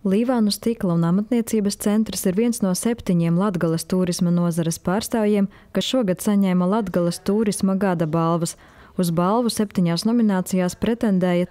Līvānu stikla un amatniecības centrs ir viens no 7 Latgales turisma nozares pārstāvjiem, kas šogad saņēma Latgales turisma gada balvas. Uz balvu 7 nominācijās pretendēja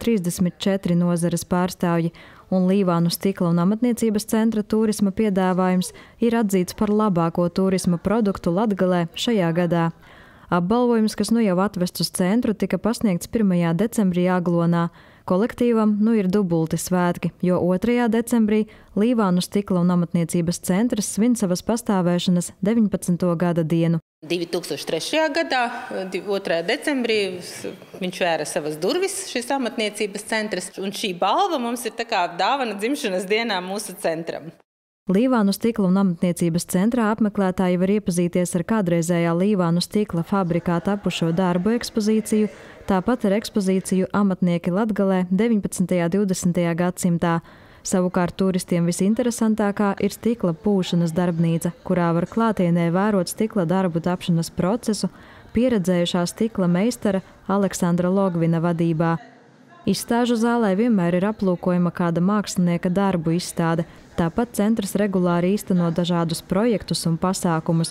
34 nozares pārstāvji, un Līvānu stikla un amatniecības centra turisma piedāvājums ir atzīts par labāko turisma produktu Latgalē šajā gadā. Apbalvojums, kas nu jau atvests uz centru, tika pasniegts 1. decembrī Aglonā. Kolektīvam nu ir dubulti svētki, jo 2. decembrī Līvānu stikla un amatniecības centrs svin savas pastāvēšanas 19. gada dienu. 2003. gadā, 2. decembrī, viņš vēra savas durvis, šis amatniecības centrs, un šī balva mums ir tā kā dāvana dzimšanas dienā mūsu centram. Līvānu stikla un amatniecības centrā apmeklētāji var iepazīties ar kādreizējā Līvānu stikla fabrikā tapušo darbu ekspozīciju, tāpat ar ekspozīciju Amatnieki Latgalē 19. un 20. gadsimtā. Savukārt turistiem visinteresantākā ir stikla pūšanas darbnīca, kurā var klātienē vērot stikla darbu tapšanas procesu pieredzējušā stikla meistara Aleksandra Logvina vadībā. Izstāžu zālē vienmēr ir aplūkojama kāda mākslinieka darbu izstāde. Tāpat centrs regulāri īsteno dažādus projektus un pasākumus.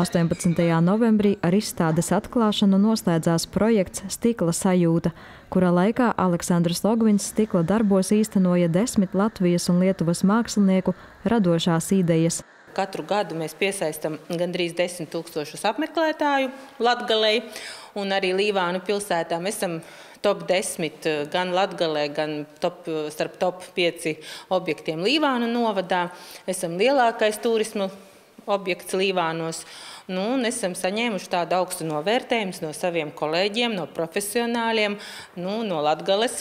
18. novembrī ar izstādes atklāšanu noslēdzās projekts Stikla sajūta, kura laikā Aleksandrs Logvins stikla darbos īstenoja 10 Latvijas un Lietuvas mākslinieku radošās idejas. Katru gadu mēs piesaistam gandrīz 10 000 apmeklētāju Latgalei, un arī Līvānu pilsētā mēs esam top 10 gan Latgalē, gan starp top 5 objektiem Līvānu novadā. Esam lielākais turismu objekts Līvānos, un esam saņēmuši tādu augstu novērtējumus no saviem kolēģiem, no profesionāļiem, no Latgales,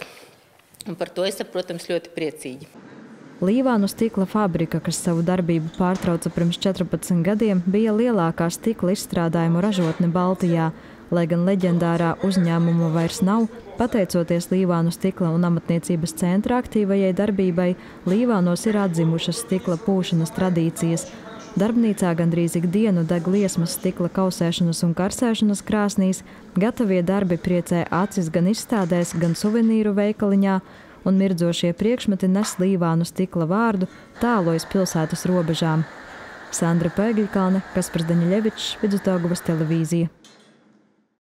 un par to esam, protams, ļoti priecīgi. Līvānu stikla fabrika, kas savu darbību pārtrauca pirms 14 gadiem, bija lielākā stikla izstrādājumu ražotne Baltijā. Lai gan leģendārā uzņēmuma vairs nav, pateicoties Līvānu stikla un amatniecības centra aktīvajai darbībai, Līvānos ir atzimušas stikla pūšanas tradīcijas. Darbnīcā gandrīz ikdienu deg liesmas stikla kausēšanas un karsēšanas krāsnīs, gatavie darbi priecē acis gan izstādēs, gan suvenīru veikaliņā, un mirdzošie priekšmeti nes Līvānu stikla vārdu tālojas pilsētas robežām. Sandra Pēgļkalne, Kaspars Daņļevičs, Vidusdaugavas televīzija.